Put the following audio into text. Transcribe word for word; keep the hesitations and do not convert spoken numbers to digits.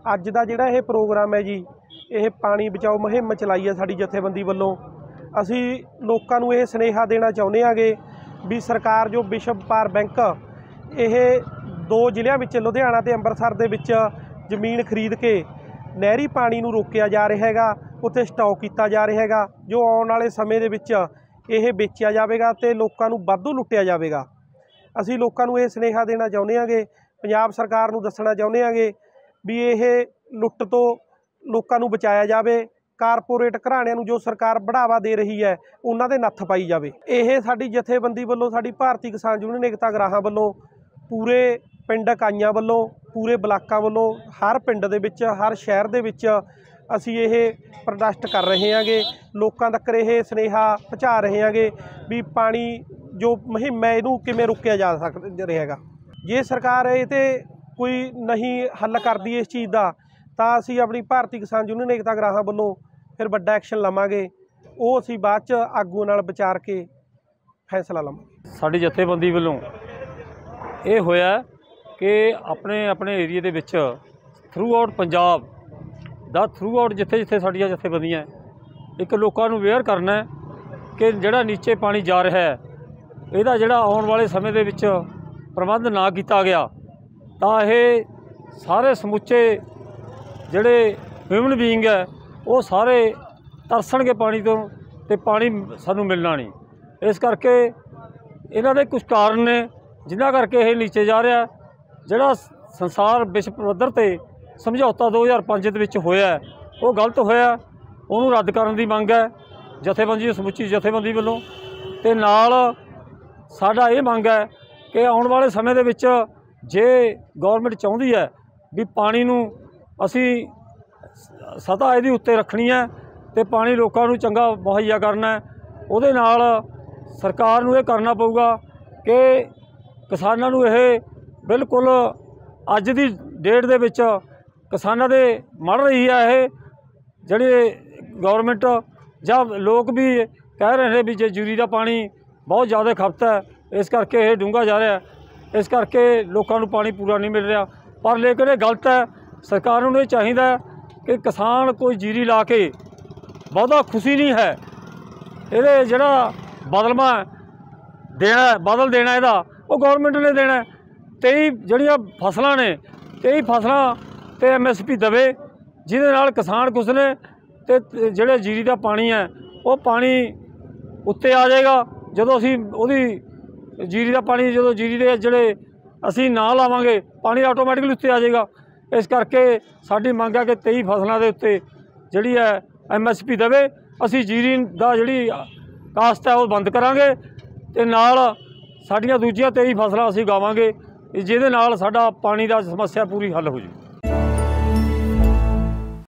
ਅੱਜ ਦਾ ਜਿਹੜਾ ਇਹ ਪ੍ਰੋਗਰਾਮ है जी, ਇਹ पानी बचाओ मुहिम चलाई है साडी जथेबंदी ਵੱਲੋਂ। ਅਸੀਂ ਲੋਕਾਂ ਨੂੰ ਇਹ ਸੁਨੇਹਾ ਦੇਣਾ ਚਾਹੁੰਦੇ ਆਂਗੇ ਵੀ ਸਰਕਾਰ जो विश्व व्यापार बैंक ਇਹ दो ਜ਼ਿਲ੍ਹਿਆਂ ਵਿੱਚ ਲੁਧਿਆਣਾ ਤੇ ਅੰਮ੍ਰਿਤਸਰ ਦੇ ਵਿੱਚ ਜ਼ਮੀਨ ਖਰੀਦ ਕੇ ਨਹਿਰੀ ਪਾਣੀ ਨੂੰ ਰੋਕਿਆ ਜਾ ਰਿਹਾ ਹੈਗਾ, ਉੱਥੇ ਸਟਾਕ ਕੀਤਾ ਜਾ ਰਿਹਾ ਹੈਗਾ, ਜੋ ਆਉਣ ਵਾਲੇ ਸਮੇਂ ਦੇ ਵਿੱਚ ਇਹ ਵੇਚਿਆ ਜਾਵੇਗਾ ਤੇ ਲੋਕਾਂ ਨੂੰ ਵਾਧੂ ਲੁੱਟਿਆ ਜਾਵੇਗਾ। ਅਸੀਂ ਲੋਕਾਂ ਨੂੰ ਇਹ ਸੁਨੇਹਾ ਦੇਣਾ ਚਾਹੁੰਦੇ ਆਂਗੇ, ਪੰਜਾਬ ਸਰਕਾਰ ਨੂੰ ਦੱਸਣਾ ਚਾਹੁੰਦੇ ਆਂਗੇ ਵੀ ਇਹ ਲੁੱਟ ਤੋਂ ਲੋਕਾਂ ਨੂੰ ਬਚਾਇਆ ਜਾਵੇ। कारपोरेट घराणिਆਂ ਨੂੰ जो सरकार बढ़ावा दे रही है उन्होंने नत्थ पाई जाए। यह साडी जथेबंदी वालों, साडी भारतीय किसान यूनियन एकता गराहां वालों, पूरे पिंड इकाइयां वालों, पूरे ब्लाकां वालों, हर पिंड दे विच, हर शहर दे विच असीं यह प्रोटेस्ट कर रहे हैं। लोकां तक यह सुनेहा पहुँचा रहे हैं भी पानी जो मुहिम है इनू किवें रोकिया जा सक रहेगा। जे सरकार ये ते कोई नहीं हल करदी इस चीज़ का तो असीं अपनी भारतीय किसान यूनियन एकता गराहां वालों फिर बड़ा एक्शन लवांगे। वो असीं बाद च आगू नाल विचार के फैसला लवांगे। साडी जथेबंदी वालों ये होया कि अपने अपने एरिए दे विच थ्रू आउट पंजाब दा थ्रू आउट जिथे जिथे साडियां जथेबंदियां एक लोकां नूं अवेयर करना है कि जिहड़ा नीचे पानी जा रहा है इहदा जिहड़ा आउण वाले समय दे विच प्रबंध ना किया गया तां ये सारे समुचे जिहड़े ह्यूमन बीइंग है वो सारे तरसणगे पानी तो ते पानी सानू मिलना नहीं। इस करके इन्हां दे कुछ कारण ने जिन्हां करके ये नीचे जा रहा। जिहड़ा संसार विश्व पद्धर ते समझौता दो हज़ार पाँच दे विच होया वो गलत होया, उहनूं रद्द करन दी मंग है जथेबंदी समुची जथेबंदी वालों। ते नाल साडा ये मंग है कि आउण वाले समय दे विच जे गौरमेंट चाहुंदी है भी पानी नूं असीं सतह इहदी उत्ते रखनी है तो पानी लोगों को चंगा मुहैया करना है, उहदे नाल सरकार नूं ये करना पऊगा कि किसानां नूं ये बिल्कुल अज दी डेट दे विच किसानां दे मड़ रही है ये जिहड़ी गौरमेंट जां लोग भी कह रहे हैं भी जे जूरी का पानी बहुत ज़्यादा खपत है, इस करके ये डूंगा जा रहा है, इस करके लोगों को पानी पूरा नहीं मिल रहा। पर लेकिन ये गलत है। सरकार नूं ये चाहिए कि किसान कोई जीरी ला के बहुता खुशी नहीं है, ये जड़ा बदलवा देना बदल देना इहदा वो गौरमेंट ने देना। तेई जड़ियाँ फसलां ने तेई फसलां ते एम एस पी दवे जिहदे नाल किसान खुश ने ते जिहड़े जीरी का पानी है वो पानी उत्ते आ जाएगा। जदों असीं उहदी जीरी का पानी जो जीरी के जिहड़े असीं ना लावांगे पानी आटोमैटिकली उत्ते आ जाएगा। इस करके साडी मंग है कि तेई फसलों के उत्ते जिहड़ी है एम एस पी देवे, असीं जीरी दा जिहड़ी काश्त है वो बंद करांगे ते नाल साडियां दूजियां तेई फसलां असीं गावांगे जिहदे नाल साडा पानी दा समस्या पूरी हल हो जाए।